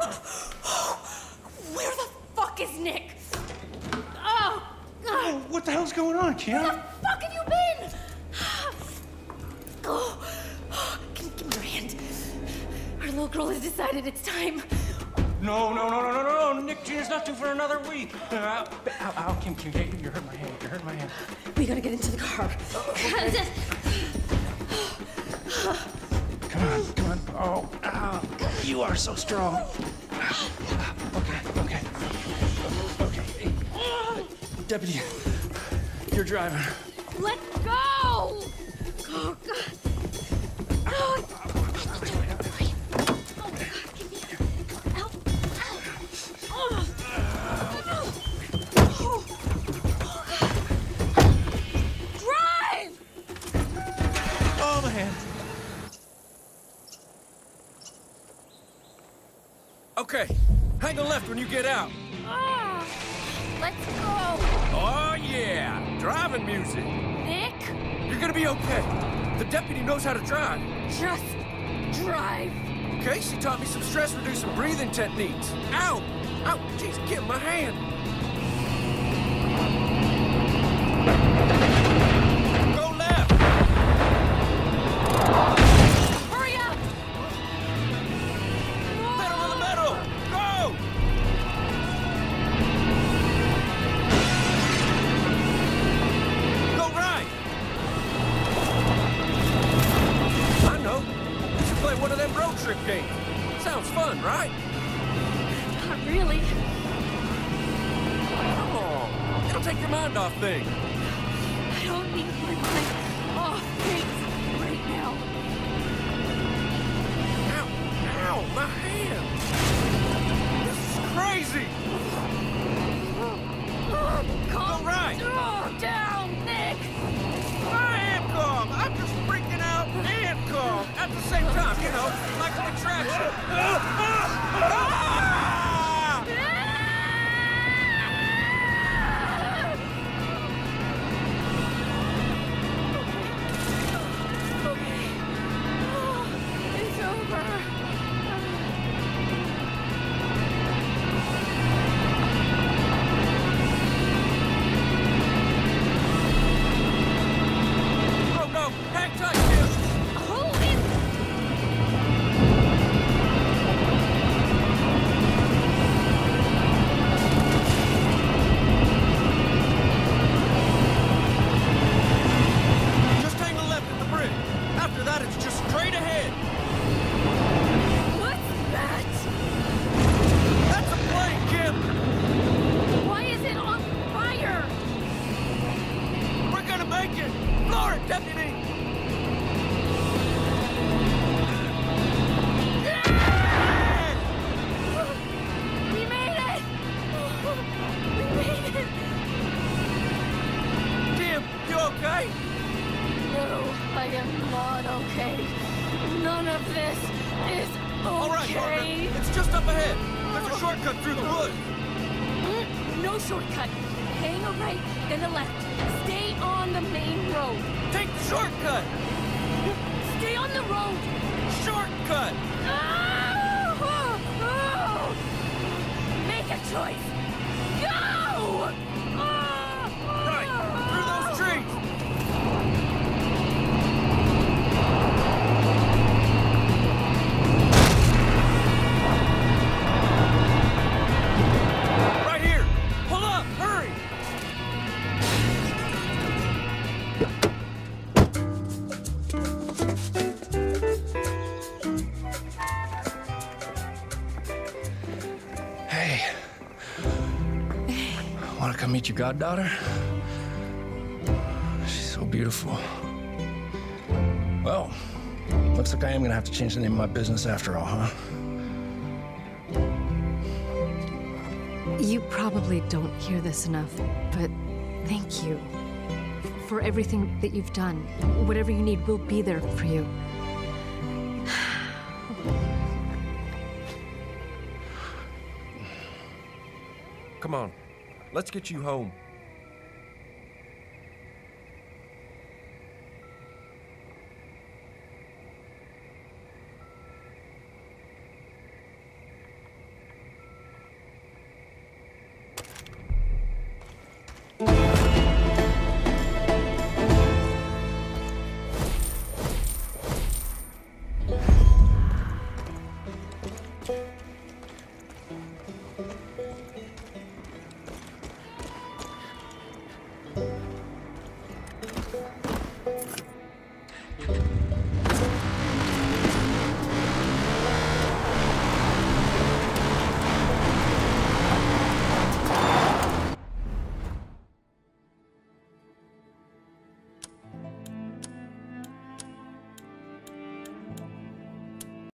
Where the fuck is Nick? Oh, Oh, what the hell's going on, Kim? where the fuck have you been? Oh, give me your hand. Our little girl has decided it's time. No. Nick Jr.'s not due for another week. Ow, Kim, you hurt my hand. You hurt my hand. We gotta get into the car. Come on. Oh, ow. You are so strong. Okay. Hey, Deputy, you're driving. Let go! Oh, God. Oh, give me help. Oh. Drive! Oh, my hand. Okay, hang a left when you get out. Oh, let's go. Oh, yeah, driving music. Nick, You're gonna be okay. The deputy knows how to drive. just drive. Okay, she taught me some stress-reducing breathing techniques. Ow! Ow! Jeez, get my hand. Go left! Hurry up! Pedal to the metal! Go! Go right! I know. We should play one of them road trip games. Sounds fun, right? Not really. Come on. It'll take your mind off things. I don't need my mind off things right now. Ow! Ow! My hand! This is crazy! Calm right. down, Nick. I am calm! I'm just freaking out and calm at the same time, you know, like a contraction. Okay. It's over. Oh no! Hang tight, Kim! Who is... Just hang a left at the bridge. After that, it's just straight ahead. What's that? That's a plane, Kim! Why is it on fire? We're gonna make it! Floor it, deputy! Yeah! We made it! We made it! Kim, you okay? No, I am not okay. None of this is All right, okay. Margaret. It's just up ahead. There's a shortcut through the woods. No shortcut. Hang a right, then a left. Stay on the main road. Take the shortcut! Stay on the road. Shortcut! Oh! Make a choice. Go! Right, through those trees! Right here! Pull up! Hurry! Hey. Want to come meet your goddaughter? She's so beautiful. Well, looks like I am gonna have to change the name of my business after all, huh? You probably don't hear this enough, but thank you for everything that you've done. Whatever you need, we'll be there for you. Come on, let's get you home.